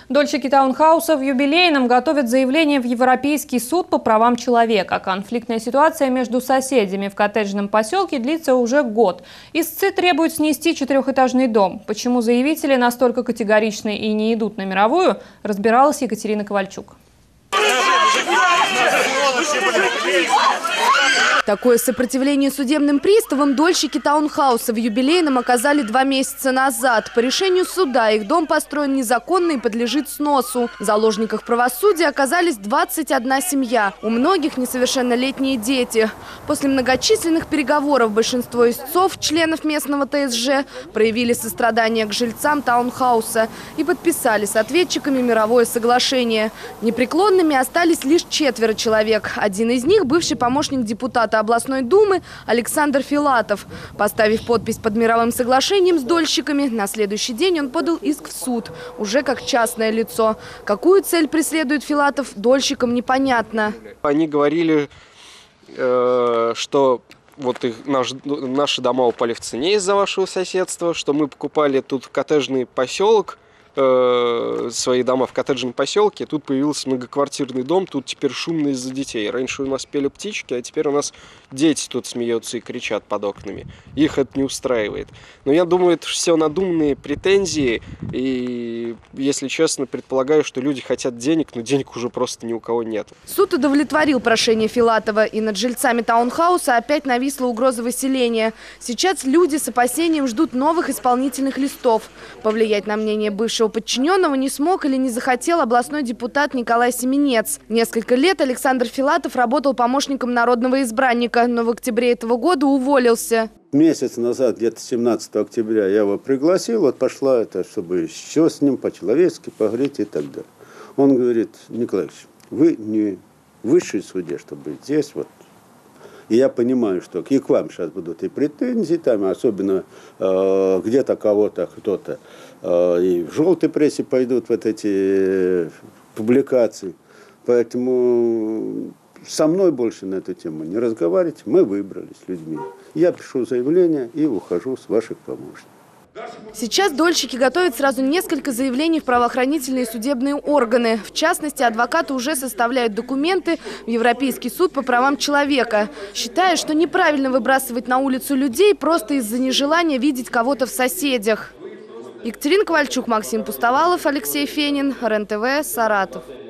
Дольщики таунхауса в Юбилейном готовят заявление в Европейский суд по правам человека. Конфликтная ситуация между соседями в коттеджном поселке длится уже год. Истцы требуют снести 4-этажный дом. Почему заявители настолько категоричны и не идут на мировую, разбиралась Екатерина Ковальчук. Такое сопротивление судебным приставам дольщики таунхауса в Юбилейном оказали 2 месяца назад. По решению суда их дом построен незаконно и подлежит сносу. В заложниках правосудия оказались 21 семья. У многих несовершеннолетние дети. После многочисленных переговоров большинство истцов, членов местного ТСЖ, проявили сострадание к жильцам таунхауса и подписали с ответчиками мировое соглашение. Непреклонными остались лишь 4 человек. Один из них – бывший помощник депутата областной думы Александр Филатов. Поставив подпись под мировым соглашением с дольщиками, на следующий день он подал иск в суд, уже как частное лицо. Какую цель преследует Филатов, дольщикам непонятно. Они говорили, что вот наши дома упали в цене из-за вашего соседства, что мы покупали тут коттеджный поселок, свои дома в коттеджном поселке, тут появился многоквартирный дом, тут теперь шумно из-за детей. Раньше у нас пели птички, а теперь у нас дети тут смеются и кричат под окнами. Их это не устраивает. Но я думаю, это все надуманные претензии, и, если честно, предполагаю, что люди хотят денег, но денег уже просто ни у кого нет. Суд удовлетворил прошение Филатова, и над жильцами таунхауса опять нависла угроза выселения. Сейчас люди с опасением ждут новых исполнительных листов. Повлиять на мнение бывшего подчиненного не смог или не захотел областной депутат Николай Семенец. Несколько лет Александр Филатов работал помощником народного избранника, но в октябре этого года уволился. Месяц назад, где-то 17 октября, я его пригласил, вот пошла это, чтобы еще с ним по-человечески поговорить и так далее. Он говорит: Николай Ильич, вы не высший судья, чтобы здесь вот. И я понимаю, что и к вам сейчас будут и претензии, там, особенно где-то кого-то, кто-то и в желтой прессе пойдут вот эти публикации. Поэтому со мной больше на эту тему не разговаривать. Мы выбрались с людьми. Я пишу заявление и ухожу с ваших помощников. Сейчас дольщики готовят сразу несколько заявлений в правоохранительные и судебные органы. В частности, адвокаты уже составляют документы в Европейский суд по правам человека, считая, что неправильно выбрасывать на улицу людей просто из-за нежелания видеть кого-то в соседях. Екатерина Ковальчук, Максим Пустовалов, Алексей Фенин, РЕН-ТВ, Саратов.